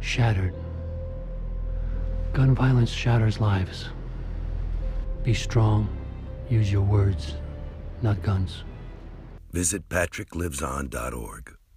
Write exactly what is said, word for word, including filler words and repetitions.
shattered. Gun violence shatters lives. Be strong. Use your words, not guns. Visit patrick lives on dot org.